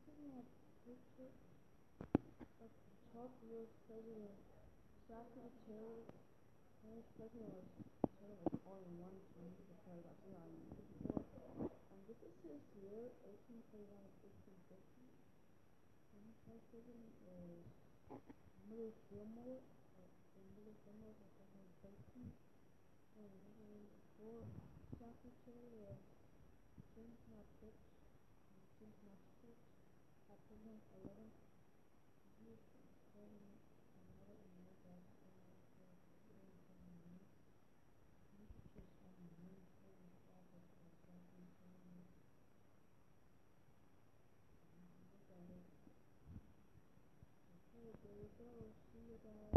looking at picture of the 12th US president, Zachary Taylor. His president was Taylor was only one term because I think on before. This is his year, 1841 to 1850. And his vice president is Miller Fillmore. Miller Fillmore was 1913. And before Zachary Taylor was James Phipps. James Phipps at President 11. He was president another America after President. These pictures on the main page office of Zachary Taylor. Look at it. Okay, there you go. See you guys.